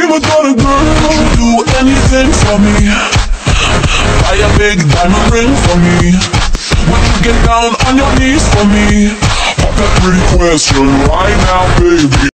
prima donna girl, would you do anything for me? Buy a big diamond ring for me? Would you get down on your knees for me? Pop that pretty question right now, baby.